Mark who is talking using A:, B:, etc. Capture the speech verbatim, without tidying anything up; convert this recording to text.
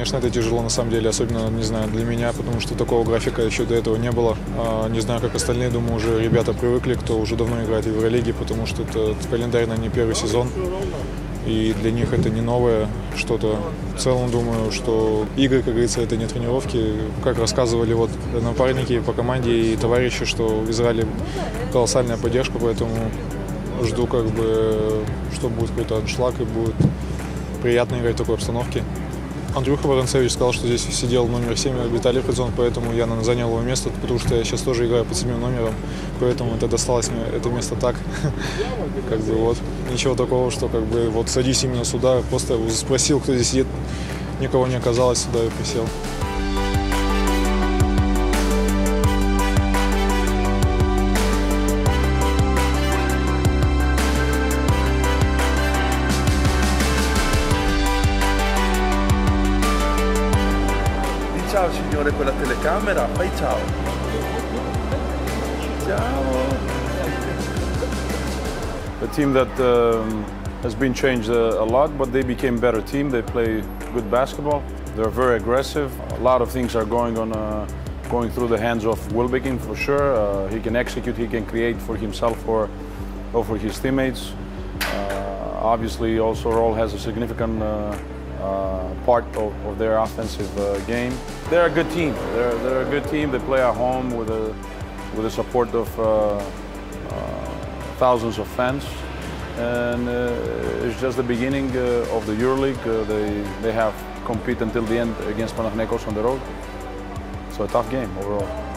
A: конечно, это тяжело на самом деле, особенно, не знаю, для меня, потому что такого графика еще до этого не было. Не знаю, как остальные, думаю, уже ребята привыкли, кто уже давно играет в Евролиге, потому что это календарно не первый сезон, и для них это не новое что-то. В целом, думаю, что игры, как говорится, это не тренировки. Как рассказывали вот напарники по команде и товарищи, что в Израиле колоссальная поддержка, поэтому жду, как бы, что будет какой-то аншлаг и будет приятно играть в такой обстановке. Андрюха Воронцевич сказал, что здесь сидел номер семь Виталий Фридзон, поэтому я занял его место, потому что я сейчас тоже играю под седьмым номером, поэтому это досталось мне это место так. Как бы вот ничего такого, что как бы вот садись именно сюда, просто спросил, кто здесь сидит, никого не оказалось, сюда и присел.
B: Ciao signore con la telecamera, fai ciao. Ciao.
C: A team that um, has been changed uh, a lot, but they became a better team. They play good basketball. They're very aggressive. A lot of things are going on, uh, going through the hands of Wilbekin for sure. Uh, he can execute, he can create for himself or, or for his teammates. Uh, obviously, also Roll has a significant uh, uh, part of, of their offensive uh, game. They're a good team. They're, they're a good team. They play at home with a with the support of uh, uh, thousands of fans, and uh, it's just the beginning uh, of the EuroLeague. Uh, they they have compete until the end against Panathinaikos on the road. So a tough game overall.